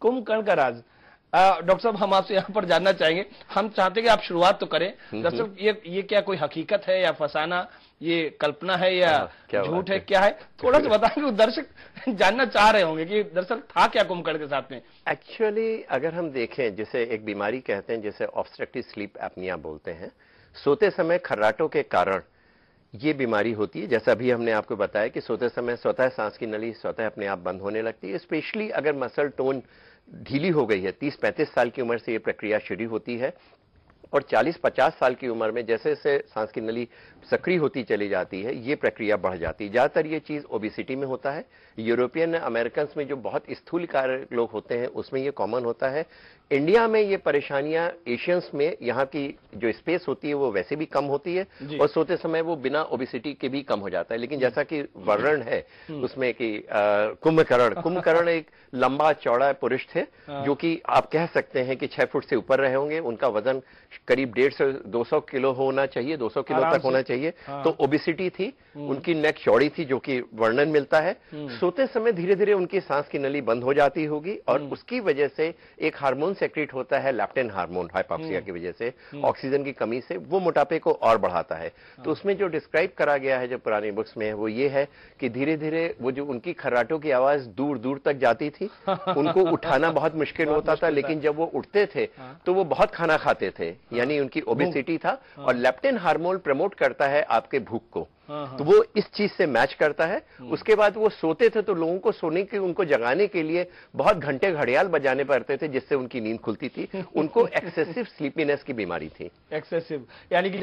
कुंभकर्ण का राज। डॉक्टर साहब, हम आपसे यहाँ पर जानना चाहेंगे, हम चाहते हैं कि आप शुरुआत तो करें। दरअसल ये क्या कोई हकीकत है या फसाना, ये कल्पना है या झूठ है, क्या है? थोड़ा सा बताएंगे, दर्शक जानना चाह रहे होंगे कि दरअसल था क्या कुंभकर्ण के साथ में। एक्चुअली अगर हम देखें, जिसे एक बीमारी कहते हैं, जिसे ऑब्स्ट्रक्टिव स्लीप एपनिया बोलते हैं, सोते समय खर्राटों के कारण ये बीमारी होती है। जैसा अभी हमने आपको बताया कि सोते समय स्वतः सांस की नली स्वतः अपने आप बंद होने लगती है, स्पेशली अगर मसल टोन ढीली हो गई है। 30-35 साल की उम्र से ये प्रक्रिया शुरू होती है और 40-50 साल की उम्र में जैसे जैसे सांस की नली सक्रिय होती चली जाती है, ये प्रक्रिया बढ़ जाती है। ज्यादातर ये चीज ओबेसिटी में होता है। यूरोपियन अमेरिकन में जो बहुत स्थूलकाय लोग होते हैं उसमें ये कॉमन होता है। इंडिया में ये परेशानियां एशियंस में, यहाँ की जो स्पेस होती है वो वैसे भी कम होती है और सोते समय वो बिना ओबेसिटी के भी कम हो जाता है। लेकिन जैसा कि वर्णन है उसमें कि कुंभकर्ण एक लंबा चौड़ा पुरुष थे जो कि आप कह सकते हैं कि 6 फुट से ऊपर रहे होंगे। उनका वजन करीब 150-200 किलो होना चाहिए, 200 किलो तक होना चाहिए। तो ओबेसिटी थी, उनकी नेक चौड़ी थी, जो कि वर्णन मिलता है। सोते समय धीरे धीरे उनकी सांस की नली बंद हो जाती होगी और उसकी वजह से एक हार्मोन सेक्रेट होता है, लैप्टेन हार्मोन, हाइपोक्सिया की वजह से, ऑक्सीजन की कमी से, वो मोटापे को और बढ़ाता है। तो उसमें जो डिस्क्राइब करा गया है जो पुरानी बुक्स में, वो ये है कि धीरे धीरे वो जो उनकी खर्राटों की आवाज दूर दूर तक जाती थी, उनको उठाना बहुत मुश्किल होता था, लेकिन जब वो उठते थे तो वो बहुत खाना खाते थे, यानी उनकी ओबेसिटी था। और लेप्टिन हार्मोन प्रमोट करता है आपके भूख को, तो वो इस चीज से मैच करता है। उसके बाद वो सोते थे तो लोगों को सोने के, उनको जगाने के लिए बहुत घंटे घड़ियाल बजाने पड़ते थे जिससे उनकी नींद खुलती थी। उनको एक्सेसिव स्लीपीनेस की बीमारी थी। एक्सेसिव यानी कि